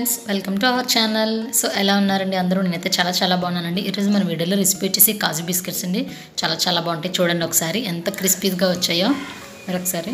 Friends welcome to our channel. So ఎలా ఉన్నారండి అందరూ? నేనైతే చాలా బాగున్నానండి. ఈరోజు మన వీడియోలో రెసిపీ వచ్చేసి కాజు బిస్కెట్స్ అండి. చాలా బాగుంటాయి. చూడండి ఒకసారి ఎంత క్రిస్పీగా వచ్చాయో మీరు ఒకసారి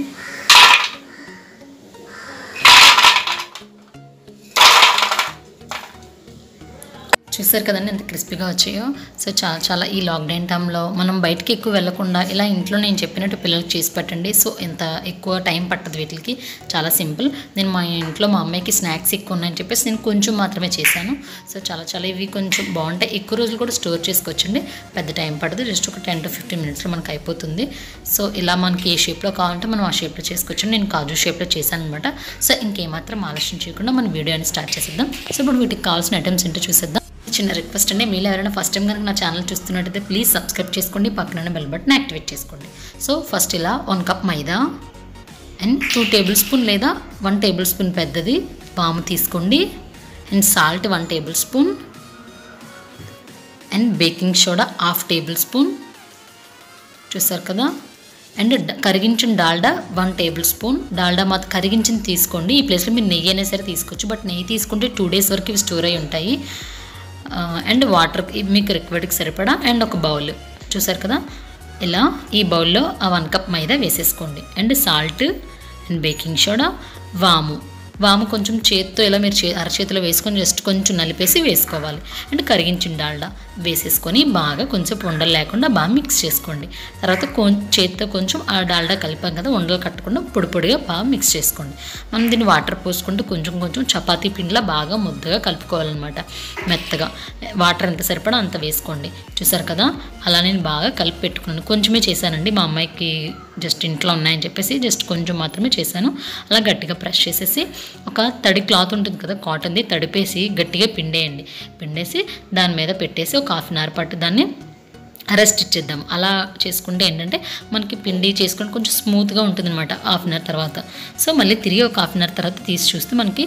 చూసారు కదండి ఎంత క్రిస్పీగా వచ్చాయో. సో చాలా ఈ లాక్డౌన్ టైంలో మనం బయటికి ఎక్కువ వెళ్ళకుండా ఇలా ఇంట్లో నేను చెప్పినట్టు పిల్లలకి చేసి పెట్టండి. సో ఎంత ఎక్కువ టైం పట్టదు వీటికి, చాలా సింపుల్. నేను మా ఇంట్లో మా అమ్మాయికి స్నాక్స్ ఎక్కువ ఉన్నాయని చెప్పేసి నేను కొంచెం మాత్రమే చేశాను. సో చాలా ఇవి కొంచెం బాగుంటాయి. ఎక్కువ రోజులు కూడా స్టోర్ చేసుకోవచ్చండి, పెద్ద టైం పడదు. జస్ట్ ఒక 10 to 15 మినిట్స్లో మనకు అయిపోతుంది. సో ఇలా మనకి ఏ షేప్లో కావాలంటే మనం ఆ షేప్లో చేసుకోవచ్చు. నేను కాజు షేప్లో చేశాను అనమాట. సో ఇంకేమాత్రం ఆలస్యం చేయకుండా మన వీడియోని స్టార్ట్ చేసేద్దాం. సో ఇప్పుడు వీటికి కావాల్సిన ఐటమ్స్ ఏంటో చూసేద్దాం. చిన్న రిక్వెస్ట్ అండి, మీరు ఎవరైనా ఫస్ట్ టైం కనుక నా ఛానల్ చూస్తున్నట్టయితే ప్లీజ్ సబ్స్క్రైబ్ చేసుకోండి, పక్కన బెల్ బటన్ యాక్టివేట్ చేసుకోండి. సో ఫస్ట్ ఇలా 1 కప్ మైదా అండ్ 2 టేబుల్ స్పూన్ లేదా 1 టేబుల్ స్పూన్ పెద్దది వాము తీసుకోండి. And salt 1 tablespoon and baking soda 1/2 tablespoon చూసారు కదా. అండ్ కరిగించిన డాల్డా 1 టేబుల్ స్పూన్. డాల్డా మాత్రం కరిగించింది తీసుకోండి. ఈ ప్లేస్లో మీరు నెయ్యి అయినా సరే తీసుకోవచ్చు, బట్ నెయ్యి తీసుకుంటే 2 days వరకు ఇవి స్టోర్ అయి ఉంటాయి. అండ్ వాటర్ మీకు రిక్వైర్డ్కి సరిపడా. అండ్ ఒక బౌల్ చూసారు కదా, ఇలా ఈ బౌల్లో ఆ 1 కప్ మైదా వేసేసుకోండి. And salt and baking soda, వాము కొంచెం చేత్తో ఇలా మీరు అరచేతిలో వేసుకొని జస్ట్ కొంచెం నలిపేసి వేసుకోవాలి. అండ్ కరిగించిన డాల్డా వేసేసుకొని బాగా కొంచెం ఉండలు లేకుండా బాగా మిక్స్ చేసుకోండి. తర్వాత చేతితో కొంచెం ఆ డాల్డా కలిపాం కదా, ఉండలు కట్టకుండా పొడిగా బాగా మిక్స్ చేసుకోండి. మనం దీన్ని వాటర్ పోసుకుంటూ కొంచెం చపాతీ పిండిలా బాగా ముద్దగా కలుపుకోవాలన్నమాట. మెత్తగా వాటర్ ఎంత సరిపడా అంత వేసుకోండి. చూసారు కదా, అలా నేను బాగా కలిపి పెట్టుకున్నాను. కొంచెమే చేశానండి, మా అమ్మాయికి జస్ట్ ఇంట్లో ఉన్నాయని చెప్పేసి జస్ట్ కొంచెం మాత్రమే చేశాను. అలా గట్టిగా ప్రెస్ చేసేసి ఒక తడి క్లాత్ ఉంటుంది కదా, కాటన్ది, తడిపేసి గట్టిగా పిండేసి దాని మీద పెట్టేసి ఒక 1/2 hour పాటు దాన్ని రెస్ట్ ఇచ్చేద్దాం. అలా చేసుకుంటే ఏంటంటే మనకి పిండి చేసుకుంటే కొంచెం స్మూత్గా ఉంటుంది అనమాట 1/2 hour తర్వాత. సో మళ్ళీ తిరిగి ఒక 1/2 hour తర్వాత తీసి చూస్తే మనకి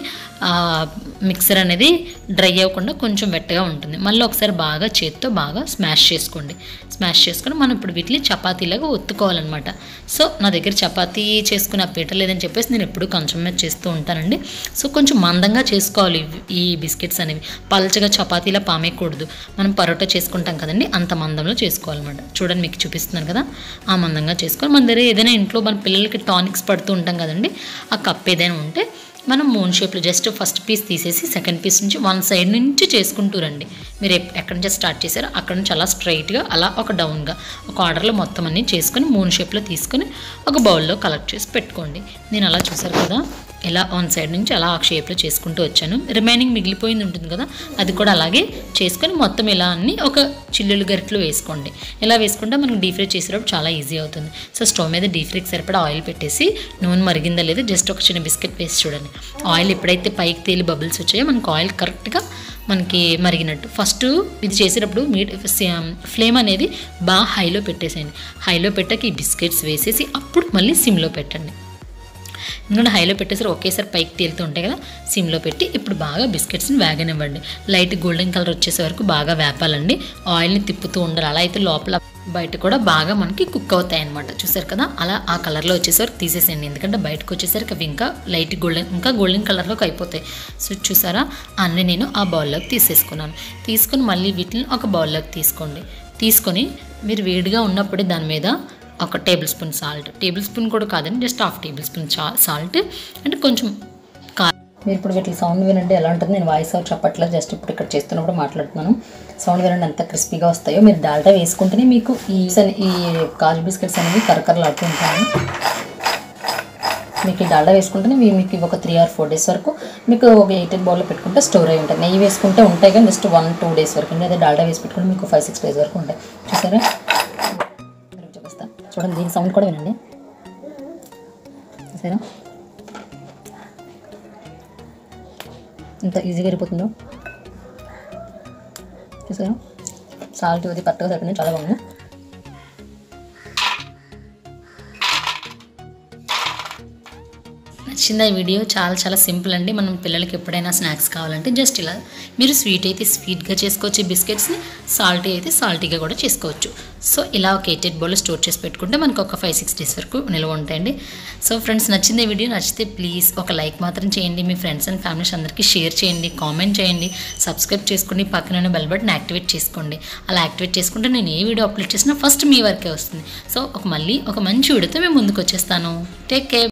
మిక్సర్ అనేది డ్రై అవ్వకుండా కొంచెం వెట్టగా ఉంటుంది. మళ్ళీ ఒకసారి బాగా చేత్తో బాగా స్మాష్ చేసుకొని మనం ఇప్పుడు వీటిని చపాతీలాగా ఒత్తుకోవాలన్నమాట. సో నా దగ్గర చపాతీ చేసుకునే పీట లేదని చెప్పేసి నేను ఎప్పుడు కొంచెం మీద చేస్తూ ఉంటానండి. సో కొంచెం మందంగా చేసుకోవాలి ఈ బిస్కెట్స్ అనేవి. పల్చగా చపాతీలా పామేయకూడదు. మనం పరోటా చేసుకుంటాం కదండి, అంత మందంలో చేసుకోవాలన్నమాట. చూడండి మీకు చూపిస్తున్నాను కదా, ఆ మందంగా చేసుకోవాలి. మన దగ్గర ఏదైనా ఇంట్లో మన పిల్లలకి టానిక్స్ పడుతూ ఉంటాం కదండి, ఆ కప్ ఏదైనా ఉంటే మనం మూన్ షేప్లో జస్ట్ ఫస్ట్ పీస్ తీసేసి సెకండ్ పీస్ నుంచి 1 side నుంచి చేసుకుంటూ రండి. మీరు ఎక్కడి నుంచి స్టార్ట్ చేశారో అక్కడ నుంచి అలా స్ట్రైట్గా అలా ఒక డౌన్గా ఒక ఆర్డర్లో మొత్తం అన్నీ చేసుకొని మూన్ షేప్లో తీసుకొని ఒక బౌల్లో కలెక్ట్ చేసి పెట్టుకోండి. నేను అలా చూసారు కదా, ఇలా 1 side నుంచి అలా ఆ షేప్లో చేసుకుంటూ వచ్చాను. రిమైనింగ్ మిగిలిపోయింది ఉంటుంది కదా, అది కూడా అలాగే చేసుకొని మొత్తం ఇలా అన్నీ ఒక చిల్లులు గరిటెలో వేసుకోండి. ఇలా వేసుకుంటే మనకు డీప్ ఫ్రై చేసేటప్పుడు చాలా ఈజీ అవుతుంది. సో స్టవ్ మీద డీప్ ఫ్రైకి సరిపడా ఆయిల్ పెట్టేసి నూనె మరిగిందా లేదా జస్ట్ ఒక చిన్న బిస్కెట్ వేసి చూడండి. ఆయిల్ ఎప్పుడైతే పైకి తేలి బబుల్స్ వచ్చాయో మనకు ఆయిల్ కరెక్ట్గా మనకి మరిగినట్టు. ఫస్ట్ ఇది చేసేటప్పుడు ఫ్లేమ్ అనేది బాగా హైలో పెట్టేసేయండి. హైలో పెట్టాక ఈ బిస్కెట్స్ వేసేసి అప్పుడు మళ్ళీ సిమ్లో పెట్టండి. ఎందుకంటే హైలో పెట్టేసరి ఒకేసారి పైకి తేలుతూ ఉంటాయి కదా, సిమ్లో పెట్టి ఇప్పుడు బాగా బిస్కెట్స్ని వేగనివ్వండి. లైట్ గోల్డెన్ కలర్ వచ్చేసే వరకు బాగా వేపాలండి. ఆయిల్ని తిప్పుతూ ఉండాలి. అలా అయితే లోపల బయట కూడా బాగా మనకి కుక్ అవుతాయి అనమాట. చూసారు కదా, అలా ఆ కలర్లో వచ్చేసరికి తీసేసేయండి. ఎందుకంటే బయటకు వచ్చేసరికి అవి ఇంకా లైట్ గోల్డెన్ కలర్లోకి అయిపోతాయి. సో చూసారా, అన్నీ నేను ఆ బౌల్లోకి తీసేసుకున్నాను. తీసుకొని మళ్ళీ వీటిని ఒక బౌల్లోకి తీసుకొని మీరు వేడిగా ఉన్నప్పుడే దాని మీద 1 tablespoon salt, tablespoon కూడా కాదండి, జస్ట్ 1/2 టేబుల్ స్పూన్ సాల్ట్ అంటే కొంచెం మీరు ఇప్పుడు వీటి సౌండ్ వినండి ఎలా ఉంటుంది. నేను వాయిస్ ఓవర్ చెప్పట్లేదు, జస్ట్ ఇప్పుడు ఇక్కడ చేస్తున్నప్పుడు మాట్లాడుతున్నాను. సౌండ్ వినండి ఎంత క్రిస్పీగా వస్తాయో. మీరు డాల్డా వేసుకుంటేనే మీకు ఈ కాజు బిస్కెట్స్ అనేవి కరకరలాడుతూ ఉంటాయి. మీకు ఈ డాల్డా వేసుకుంటేనే మీకు ఒక 3 or 4 days వరకు మీకు ఒక 8 బౌల్లో పెట్టుకుంటే స్టోర్ అయి ఉంటాయి. నెయ్యి వేసుకుంటే ఉంటాయి కానీ జస్ట్ 1-2 days వరకు అండి. అదే డాల్డా వేసి పెట్టుకుంటే మీకు 5-6 days వరకు ఉంటాయి. చూసారా, చూడండి దీని సౌండ్ కూడా వినండి. చూసారా ఎంత ఈజీగా అయిపోతుందో. చూసారా, సాల్ట్ అది కరెక్ట్గా సరిపోయింది, చాలా బాగుంది. నచ్చింది ఈ వీడియో. చాలా సింపుల్ అండి. మనం పిల్లలకి ఎప్పుడైనా స్నాక్స్ కావాలంటే జస్ట్ ఇలా మీరు స్వీట్ అయితే స్వీట్గా చేసుకోవచ్చు, బిస్కెట్స్ని సాల్టీ అయితే సాల్టీగా కూడా చేసుకోవచ్చు. సో ఇలా ఒక 8 బౌల్లో స్టోర్ చేసి పెట్టుకుంటే మనకు ఒక 5-6 డేస్ వరకు నిల్వ ఉంటాయండి. సో ఫ్రెండ్స్, నచ్చింది వీడియో. నచ్చితే ప్లీజ్ ఒక లైక్ మాత్రం చేయండి. మీ ఫ్రెండ్స్ అండ్ ఫ్యామిలీస్ అందరికీ షేర్ చేయండి, కామెంట్ చేయండి, సబ్స్క్రైబ్ చేసుకోండి, పక్కన బెల్ బటన్ యాక్టివేట్ చేసుకోండి. అలా యాక్టివేట్ చేసుకుంటే నేను ఏ వీడియో అప్లోడ్ చేసినా ఫస్ట్ మీ వరకే వస్తుంది. సో మళ్ళీ ఒక మంచి వీడియోతో మేము ముందుకు వచ్చేస్తాను. Take care.